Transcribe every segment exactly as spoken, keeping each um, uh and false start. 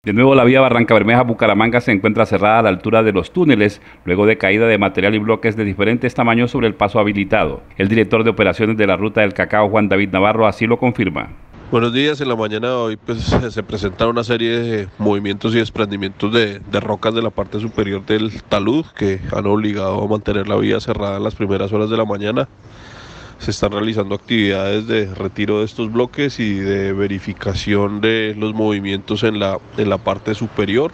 De nuevo, la vía Barranca Bermeja-Bucaramanga se encuentra cerrada a la altura de los túneles, luego de caída de material y bloques de diferentes tamaños sobre el paso habilitado. El director de operaciones de la Ruta del Cacao, Juan David Navarro, así lo confirma. Buenos días, en la mañana de hoy pues, se presentaron una serie de movimientos y desprendimientos de, de rocas de la parte superior del talud que han obligado a mantener la vía cerrada en las primeras horas de la mañana. Se están realizando actividades de retiro de estos bloques y de verificación de los movimientos en la, en la parte superior.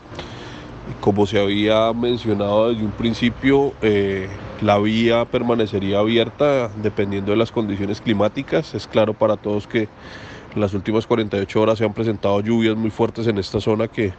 Como se había mencionado desde un principio, eh, la vía permanecería abierta dependiendo de las condiciones climáticas. Es claro para todos que en las últimas cuarenta y ocho horas se han presentado lluvias muy fuertes en esta zona que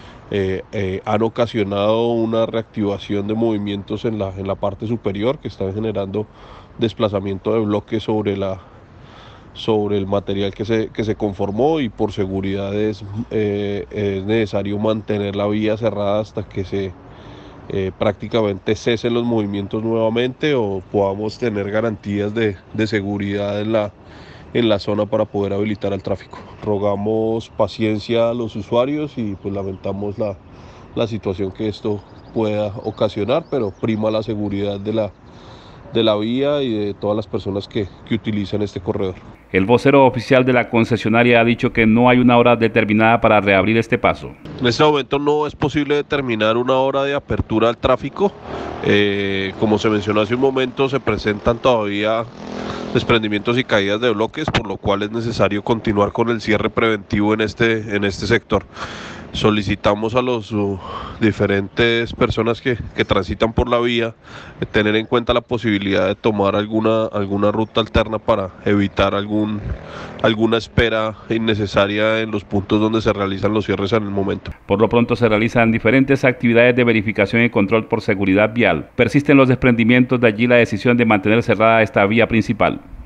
eh, eh, han ocasionado una reactivación de movimientos en la, en la parte superior que están generando desplazamiento de bloques sobre, la, sobre el material que se, que se conformó, y por seguridad es, eh, es necesario mantener la vía cerrada hasta que se eh, prácticamente cesen los movimientos nuevamente o podamos tener garantías de, de seguridad en la, en la zona para poder habilitar el tráfico. Rogamos paciencia a los usuarios y pues lamentamos la, la situación que esto pueda ocasionar, pero prima la seguridad de la de la vía y de todas las personas que, que utilizan este corredor. El vocero oficial de la concesionaria ha dicho que no hay una hora determinada para reabrir este paso. En este momento no es posible determinar una hora de apertura al tráfico. Eh, como se mencionó hace un momento, se presentan todavía desprendimientos y caídas de bloques, por lo cual es necesario continuar con el cierre preventivo en este, en este sector. Solicitamos a las uh, diferentes personas que, que transitan por la vía eh, tener en cuenta la posibilidad de tomar alguna, alguna ruta alterna para evitar algún, alguna espera innecesaria en los puntos donde se realizan los cierres en el momento. Por lo pronto se realizan diferentes actividades de verificación y control por seguridad vial. Persisten los desprendimientos, de allí la decisión de mantener cerrada esta vía principal.